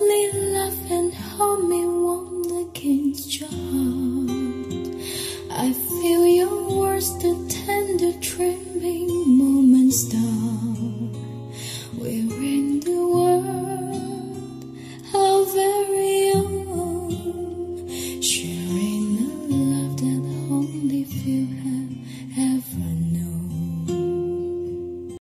Gently laugh and hold me warm against your heart. I feel your words, the tender trembling moments start. We're in the world, our very own, sharing a love that only few have ever known.